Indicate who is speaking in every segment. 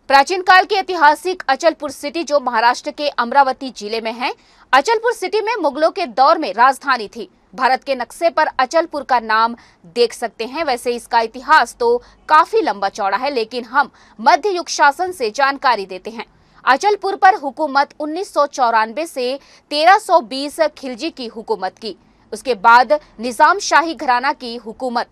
Speaker 1: प्राचीन काल की ऐतिहासिक अचलपुर सिटी जो महाराष्ट्र के अमरावती जिले में है। अचलपुर सिटी में मुगलों के दौर में राजधानी थी। भारत के नक्शे पर अचलपुर का नाम देख सकते हैं। वैसे इसका इतिहास तो काफी लंबा चौड़ा है, लेकिन हम मध्य युग शासन से जानकारी देते हैं। अचलपुर पर हुकूमत 1994 से 1320 खिलजी की हुकूमत की। उसके बाद निजाम शाही घराना की हुकूमत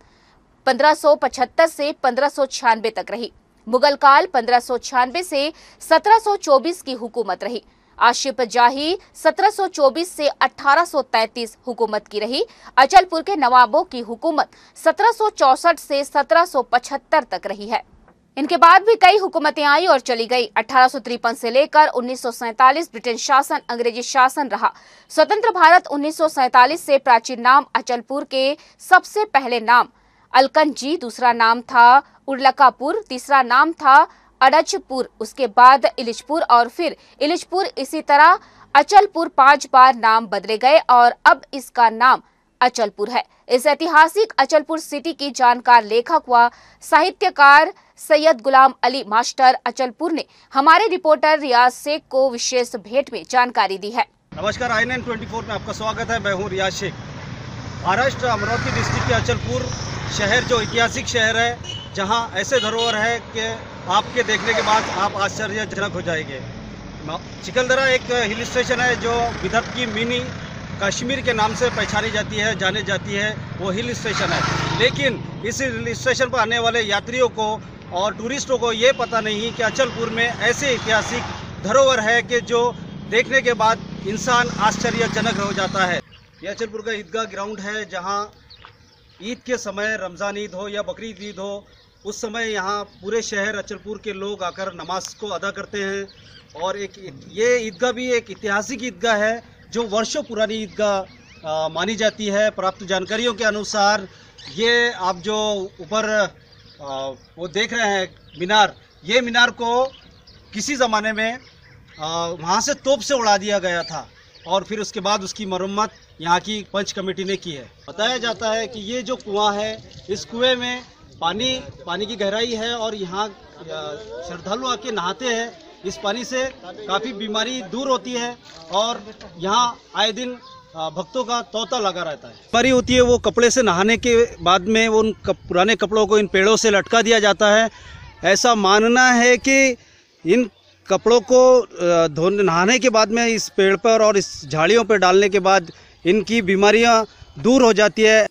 Speaker 1: 1575 से 1596 तक रही। मुगल काल 1596 से 1724 की हुकूमत रही। आशिफ जाही 1724 से 1833 हुकूमत की रही। अचलपुर के नवाबों की हुकूमत 1764 से 1775 तक रही है। इनके बाद भी कई हुकूमतें आई और चली गई। 1853 से लेकर 1947 ब्रिटेन शासन, अंग्रेजी शासन रहा। स्वतंत्र भारत 1947 से प्राचीन नाम अचलपुर के सबसे पहले नाम अलकनजी, दूसरा नाम था उर्लकापुर, तीसरा नाम था अडजपुर, उसके बाद इलिचपुर और फिर इलिचपुर। इसी तरह अचलपुर 5 बार नाम बदले गए और अब इसका नाम अचलपुर है। इस ऐतिहासिक अचलपुर सिटी की जानकार लेखक व साहित्यकार सैयद गुलाम अली मास्टर अचलपुर ने हमारे रिपोर्टर रियाज शेख को विशेष भेंट में जानकारी दी है।
Speaker 2: नमस्कार, INN24 में आपका स्वागत है। मैं हूँ रियाज शेख। महाराष्ट्र अमरावती डिस्ट्रिक्ट के अचलपुर शहर जो ऐतिहासिक शहर है, जहाँ ऐसे धरोहर है कि आपके देखने के बाद आप आश्चर्यजनक हो जाएंगे। चिखलदरा एक हिल स्टेशन है जो विदर्भ की मिनी कश्मीर के नाम से पहचानी जाती है, जानी जाती है। वो हिल स्टेशन है, लेकिन इस हिल स्टेशन पर आने वाले यात्रियों को और टूरिस्टों को ये पता नहीं कि अचलपुर में ऐसे ऐतिहासिक धरोहर है कि जो देखने के बाद इंसान आश्चर्यजनक हो जाता है। ये अचलपुर का ईदगाह ग्राउंड है, जहाँ ईद के समय, रमज़ान ईद हो या बकरीद ईद हो, उस समय यहाँ पूरे शहर अचलपुर के लोग आकर नमाज को अदा करते हैं। और ये ईदगाह भी एक ऐतिहासिक ईदगाह है जो वर्षों पुरानी ईदगाह मानी जाती है। प्राप्त जानकारियों के अनुसार ये आप जो ऊपर वो देख रहे हैं मीनार, ये मीनार को किसी ज़माने में वहाँ से तोप से उड़ा दिया गया था और फिर उसके बाद उसकी मरम्मत यहाँ की पंच कमेटी ने की है। बताया जाता है कि ये जो कुआं है, इस कुएं में पानी की गहराई है और यहाँ श्रद्धालु आके नहाते हैं। इस पानी से काफ़ी बीमारी दूर होती है और यहाँ आए दिन भक्तों का तौता लगा रहता है। बीमारी होती है वो कपड़े से नहाने के बाद में उन पुराने कपड़ों को इन पेड़ों से लटका दिया जाता है। ऐसा मानना है कि इन कपड़ों को नहाने के बाद में इस पेड़ पर और इस झाड़ियों पर डालने के बाद इनकी बीमारियां दूर हो जाती है।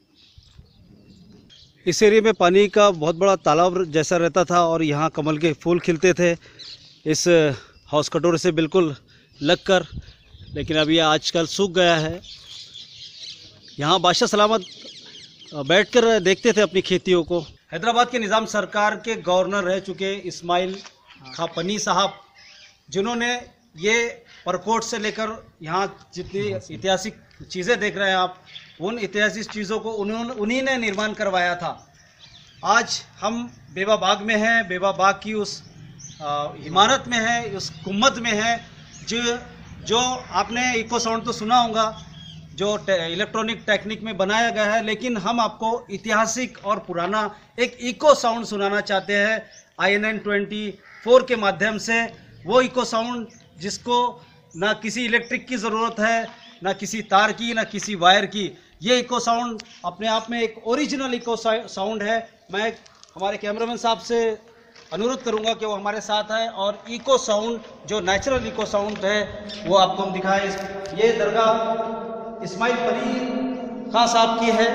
Speaker 2: इस एरिया में पानी का बहुत बड़ा तालाब जैसा रहता था और यहाँ कमल के फूल खिलते थे इस हाउस कटोरे से बिल्कुल लगकर, लेकिन अब यह आजकल सूख गया है। यहाँ बादशाह सलामत बैठकर देखते थे अपनी खेतियों को। हैदराबाद के निज़ाम सरकार के गवर्नर रह चुके इस्माइल खां पन्नी साहब, जिन्होंने ये परकोट से लेकर यहाँ जितनी ऐतिहासिक चीज़ें देख रहे हैं आप, उन ऐतिहासिक चीज़ों को उन्हीं ने निर्माण करवाया था। आज हम बेवा बाग में हैं। बेवा बाग की उस इमारत में है, उस गुम्बद में है जो आपने इको साउंड तो सुना होगा, जो इलेक्ट्रॉनिक टेक्निक में बनाया गया है, लेकिन हम आपको ऐतिहासिक और पुराना एक इको साउंड सुनाना चाहते हैं INN24 के माध्यम से। वो इको साउंड जिसको ना किसी इलेक्ट्रिक की ज़रूरत है, ना किसी तार की, ना किसी वायर की। ये इको साउंड अपने आप में एक ओरिजिनल इको साउंड है। मैं हमारे कैमरामैन साहब से अनुरोध करूंगा कि वो हमारे साथ है और इको साउंड जो नेचुरल इको साउंड है वो आपको हम दिखाएं। ये दरगाह इस्माइल पन्नी खां साहब की है।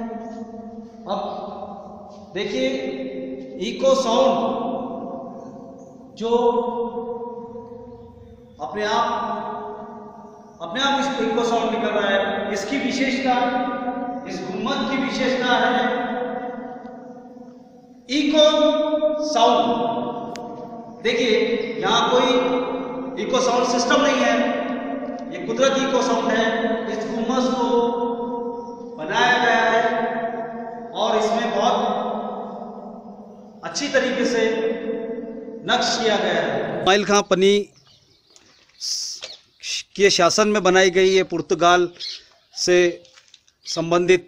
Speaker 2: अब देखिए इको साउंड जो अपने आप इसको इको साउंड निकल रहा है। इसकी विशेषता, इस गुम्बद की विशेषता है इको साउंड। देखिए यहाँ कोई इको साउंड सिस्टम नहीं है, ये कुदरती इको साउंड है। इस गुम्बद को बनाया गया है और इसमें बहुत अच्छी तरीके से नक्श किया गया है। इस्माइल खां पन्नी के शासन में बनाई गई ये पुर्तगाल से संबंधित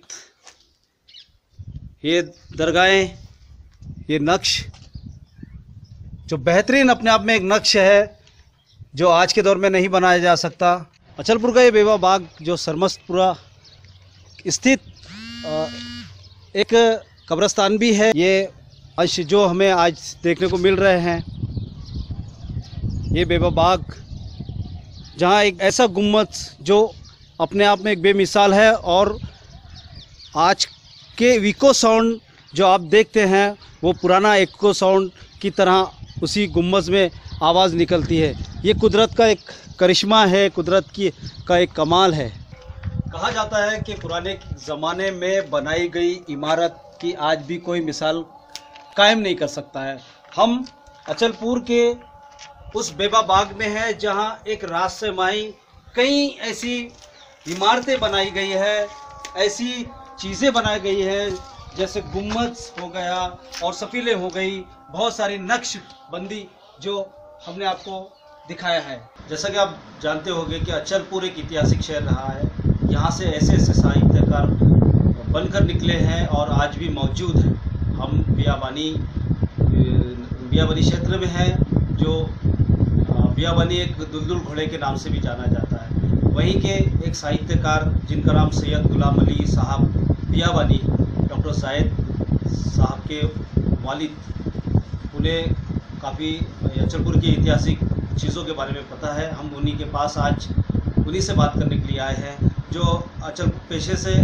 Speaker 2: ये दरगाहें, ये नक्श जो बेहतरीन अपने आप में एक नक्श है जो आज के दौर में नहीं बनाया जा सकता। अचलपुर का ये बेवा बाग जो सरमस्तपुरा स्थित एक कब्रिस्तान भी है, ये अंश जो हमें आज देखने को मिल रहे हैं। ये बेवा बाग जहाँ एक ऐसा गुम्बद जो अपने आप में एक बेमिसाल है, और आज के इको साउंड जो आप देखते हैं वो पुराना इको साउंड की तरह उसी गुम्बद में आवाज़ निकलती है। ये कुदरत का एक करिश्मा है, कुदरत का एक कमाल है। कहा जाता है कि पुराने ज़माने में बनाई गई इमारत की आज भी कोई मिसाल कायम नहीं कर सकता है। हम अचलपुर के उस बेवा बाग में है जहां एक रहस्यमयी कई ऐसी इमारतें बनाई गई है, ऐसी चीज़ें बनाई गई है, जैसे गुम्बद हो गया और सफीलें हो गई, बहुत सारी नक्शबंदी जो हमने आपको दिखाया है। जैसा कि आप जानते होंगे कि अचलपुर एक ऐतिहासिक शहर रहा है। यहाँ से ऐसे ऐसे साहित्यकार बनकर निकले हैं और आज भी मौजूद हैं। हम बियाबानी क्षेत्र में हैं, जो बियाबानी एक दुलदुल घोड़े के नाम से भी जाना जाता है। वहीं के एक साहित्यकार जिनका नाम सैयद गुलाम अली साहब बियाबानी, डॉक्टर जायद साहब के वालिद, उन्हें काफ़ी अचलपुर की ऐतिहासिक चीज़ों के बारे में पता है। हम उन्हीं के पास आज उन्हीं से बात करने के लिए आए हैं, जो अचल पेशे से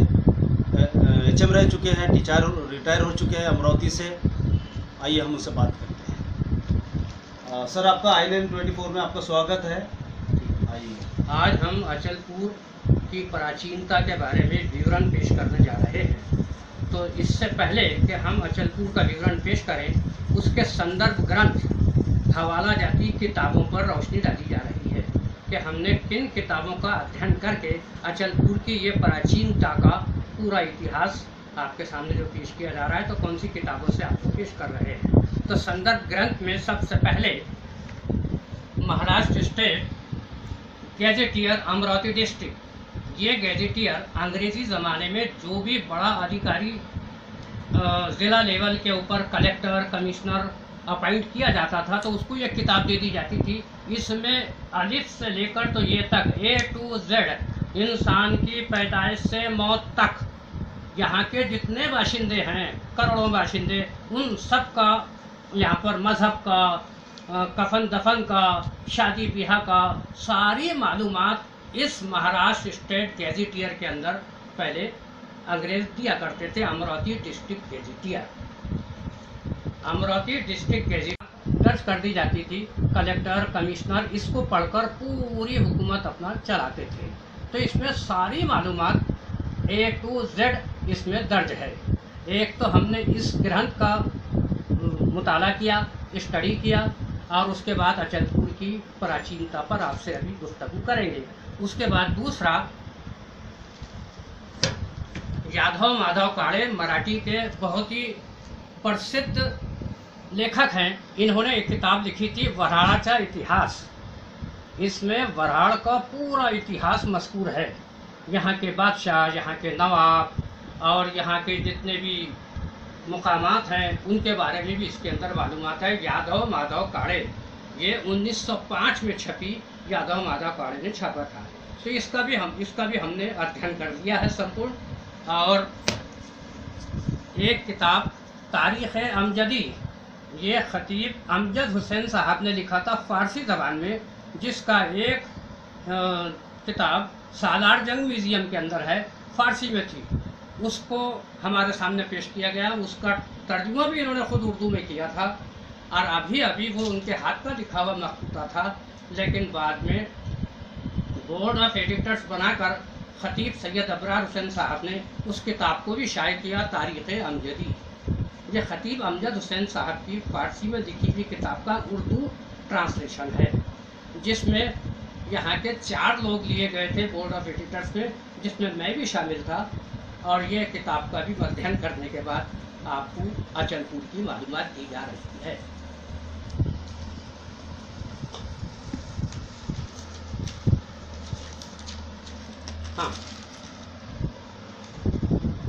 Speaker 2: HM रह चुके हैं, रिटायर हो चुके हैं अमरावती से। आइए हम उनसे बात करते हैं। सर, आपका INN24 में आपका स्वागत है। आइए।
Speaker 3: आज हम अचलपुर की प्राचीनता के बारे में विवरण पेश करने जा रहे हैं। तो इससे पहले कि हम अचलपुर का विवरण पेश करें, उसके संदर्भ ग्रंथ हवाला जाती किताबों पर रोशनी डाली जा रही है कि हमने किन किताबों का अध्ययन करके अचलपुर की ये प्राचीनता का पूरा इतिहास आपके सामने जो पेश किया जा रहा है, तो कौन सी किताबों से आपको पेश कर रहे हैं। तो संदर्भ ग्रंथ में सबसे पहले Maharashtra state gazetteer Amravati district, ये गैजेटियर अंग्रेजी ज़माने में जो भी बड़ा अधिकारी ज़िला लेवल के ऊपर कलेक्टर कमिश्नर अपॉइंट किया जाता था, तो उसको ये किताब दे दी जाती थी। इसमें अलिफ से लेकर तो ये तक A to Z इंसान की पैदाइश से मौत तक यहाँ के जितने बाशिंदे हैं, करोड़ों बाशिंदे, उन सब का यहाँ पर मज़हब का, कफन दफन का, शादी ब्याह का, सारी मालूमात इस महाराष्ट्र स्टेट गैजेटियर के अंदर पहले अंग्रेज दिया करते थे। Amravati district gazetteer, Amravati district gazetteer दर्ज कर दी जाती थी। कलेक्टर कमिश्नर इसको पढ़कर पूरी हुकूमत अपना चलाते थे। तो इसमें सारी मालूमात A to Z इसमें दर्ज है। एक तो हमने इस ग्रंथ का मुताला किया, स्टडी किया, और उसके बाद अचलपुर की प्राचीनता पर आपसे अभी गुफ्तगू करेंगे। उसके बाद दूसरा, यादव माधव काळे मराठी के बहुत ही प्रसिद्ध लेखक हैं। इन्होंने एक किताब लिखी थी वऱ्हाळचा इतिहास। इसमें वऱ्हाळ का पूरा इतिहास मज़कूर है, यहाँ के बादशाह, यहाँ के नवाब और यहाँ के जितने भी मुकामात हैं उनके बारे में भी इसके अंदर मालूमात है। यादव माधव काळे, ये 1905 में छपी यादव माधव काळे ने छापा था। तो इसका भी हमने अध्ययन कर लिया है संपूर्ण। और एक किताब तारीख़ अमजदी, ये खतीब अमजद हुसैन साहब ने लिखा था फ़ारसी ज़बान में, जिसका एक किताब सालार जंग म्यूज़ियम के अंदर है, फ़ारसी में थी। उसको हमारे सामने पेश किया गया। उसका तर्जुमा भी इन्होंने खुद उर्दू में किया था, और अभी वो उनके हाथ का लिखा हुआ मखतूता था। लेकिन बाद में बोर्ड ऑफ एडिटर्स बनाकर खतीब सैयद अबरार हुसैन साहब ने उस किताब को भी शाये किया, तारीख़ अमजदी। ये खतीब अमजद हुसैन साहब की फ़ारसी में लिखी हुई किताब का उर्दू ट्रांसलेशन है, जिसमें यहाँ के 4 लोग लिए गए थे बोर्ड ऑफ एडिटर्स में, जिसमें मैं भी शामिल था। और ये किताब का भी अध्ययन करने के बाद आपको अचलपुर की मालूमात दी जा रही है। हाँ,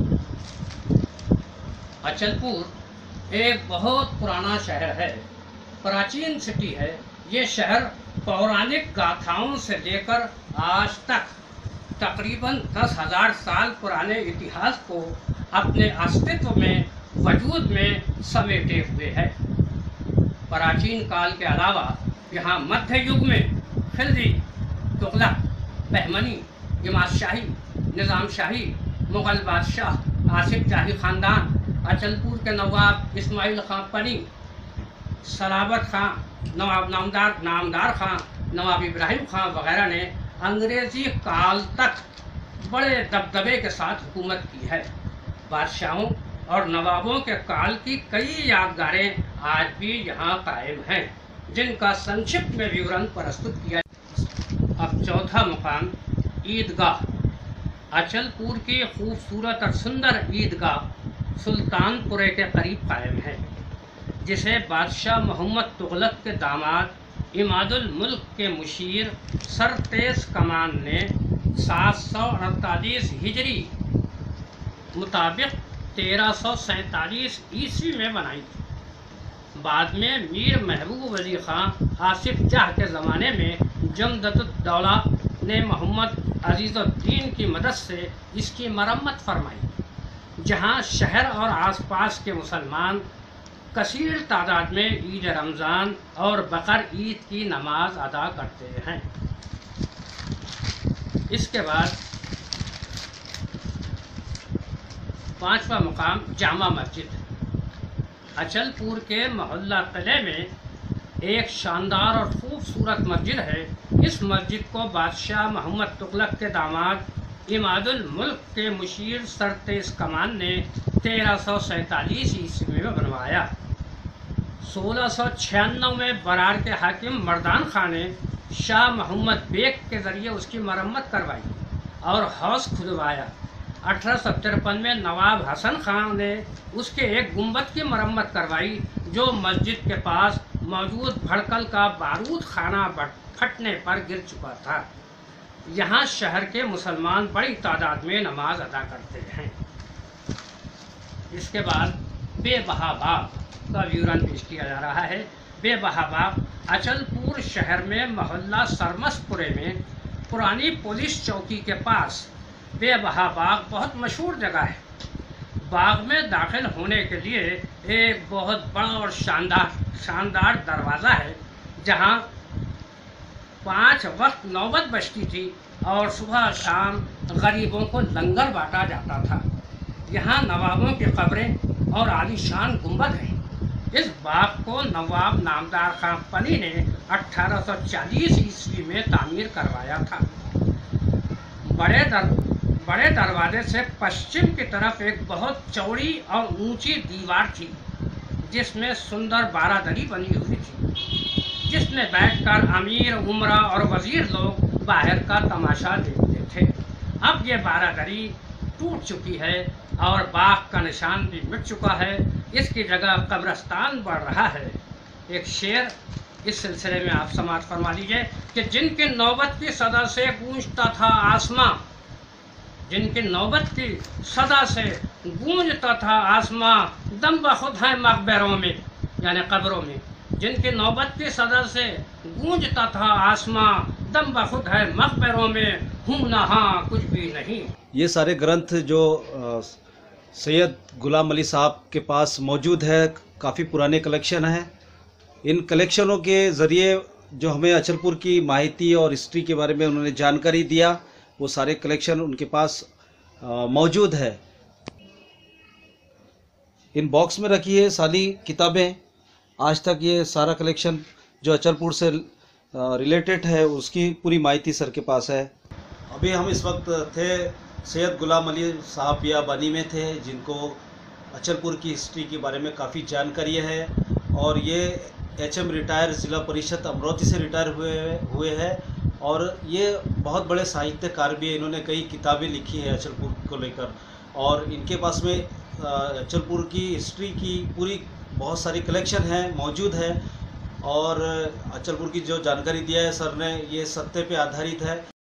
Speaker 3: अचलपुर एक बहुत पुराना शहर है। प्राचीन सिटी है। ये शहर पौराणिक गाथाओं से लेकर आज तक तकरीबन 10,000 साल पुराने इतिहास को अपने अस्तित्व में, वजूद में समेटे हुए है। प्राचीन काल के अलावा यहाँ मध्य युग में खिलजी, तुगलक, बहमनी, इमाद शाही, निज़ाम शाही, मुग़ल बादशाह, आसिफ जाही ख़ानदान, अचलपुर के नवाब इस्माइल खां पनी, सलाबत खां, नवाब नामदार खां, नवाब इब्राहिम खां वगैरह ने अंग्रेज़ी काल तक बड़े दबदबे के साथ हुकूमत की है। बादशाहों और नवाबों के काल की कई यादगारें आज भी यहाँ कायम हैं, जिनका संक्षिप्त में विवरण प्रस्तुत किया। अब चौथा मुकाम ईदगाह। अचलपुर की खूबसूरत और सुंदर ईदगाह सुल्तानपुरे के करीब कायम है, जिसे बादशाह मोहम्मद तुगलक के दामाद इमादुल मुल्क के मुशीर सर तेज कमान ने 748 हिजरी मुताबिक 1347 ईस्वी में बनाई थी। बाद में मीर महबूब अली खां आसिफ जाह के ज़माने में जमदुद्दौला ने मोहम्मद अजीज़ुद्दीन की मदद से इसकी मरम्मत फरमाई, जहां शहर और आसपास के मुसलमान कसीर तादाद में ईद रमज़ान और बकर ईद की नमाज अदा करते हैं। इसके बाद पांचवा मुकाम जामा मस्जिद। अचलपुर के मोहल्ला किले में एक शानदार और खूबसूरत मस्जिद है। इस मस्जिद को बादशाह मोहम्मद तुगलक के दामाद इमादुल मुल्क के मुशीर सर तेज कमान ने 1347 ईस्वी में बनवाया। 1696 में बरार के हाकिम मर्दान खान ने शाह मोहम्मद बेग के ज़रिए उसकी मरम्मत करवाई और हौस खुदवाया। 1853 में नवाब हसन खान ने उसके एक गुंबद की मरम्मत करवाई, जो मस्जिद के पास मौजूद भड़कल का बारूद खाना फटने पर गिर चुका था। यहाँ शहर के मुसलमान बड़ी तादाद में नमाज अदा करते हैं। इसके बाद बेबहा बाग का विवरण पेश किया जा रहा है। बेबहा बाग अचलपुर शहर में मोहल्ला सरमसपुरे में पुरानी पुलिस चौकी के पास बेबहा बाग बहुत मशहूर जगह है। बाग में दाखिल होने के लिए एक बहुत बड़ा और शानदार दरवाज़ा है, जहां 5 वक्त नौबत बजती थी और सुबह शाम गरीबों को लंगर बांटा जाता था। यहाँ नवाबों की कब्रें और आलीशान गुंबद हैं। इस बाग को नवाब नामदार खां पनी ने 1840 ईस्वी में तामीर करवाया था। बड़े दरवाजे से पश्चिम की तरफ एक बहुत चौड़ी और ऊंची दीवार थी, जिसमें सुंदर बारादरी बनी हुई थी, जिसमें बैठकर अमीर, उमरा और वजीर लोग बाहर का तमाशा देखते थे। अब ये बारादरी टूट चुकी है और बाग का निशान भी मिट चुका है। इसकी जगह कब्रिस्तान बढ़ रहा है। एक शेर इस सिलसिले में आप समाअत फरमा लीजिए कि जिनकी नौबत की सदा से गूंजता था आसमां, जिनकी नौबत की सदा से गूंजता था आसमां, दम बखुद है मकबरों में, यानी कब्रों में। जिनकी नौबत की सदा से गूंजता था आसमां, दम बखुद है मकबरों में, हूं नहां कुछ भी नहीं।
Speaker 2: ये सारे ग्रंथ जो सैयद गुलाम अली साहब के पास मौजूद है, काफ़ी पुराने कलेक्शन हैं। इन कलेक्शनों के ज़रिए जो हमें अचलपुर की माहिती और हिस्ट्री के बारे में उन्होंने जानकारी दिया, वो सारे कलेक्शन उनके पास मौजूद है। इन बॉक्स में रखी है सारी किताबें। आज तक ये सारा कलेक्शन जो अचलपुर से रिलेटेड है, उसकी पूरी माहिती सर के पास है। अभी हम इस वक्त थे सैयद गुलाम अली साहब बियाबानी में थे, जिनको अचलपुर की हिस्ट्री के बारे में काफ़ी जानकारी है, और ये HM रिटायर ज़िला परिषद अमरोती से रिटायर हुए हैं, और ये बहुत बड़े साहित्यकार भी हैं। इन्होंने कई किताबें लिखी हैं अचलपुर को लेकर, और इनके पास में अचलपुर की हिस्ट्री की पूरी बहुत सारी कलेक्शन है मौजूद है। और अचलपुर की जो जानकारी दिया है सर ने, ये सत्य पे आधारित है।